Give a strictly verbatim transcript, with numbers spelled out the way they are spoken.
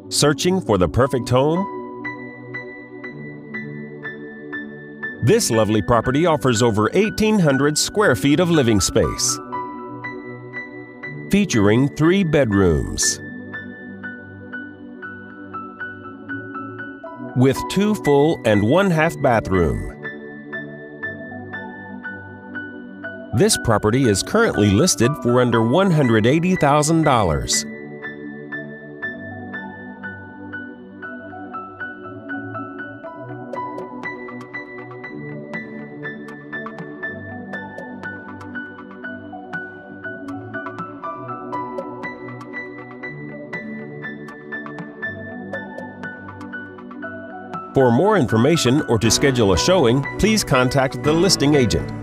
Searching for the perfect home? This lovely property offers over eighteen hundred square feet of living space, featuring three bedrooms with two full and one half bathroom. This property is currently listed for under one hundred eighty thousand dollars. For more information or to schedule a showing, please contact the listing agent.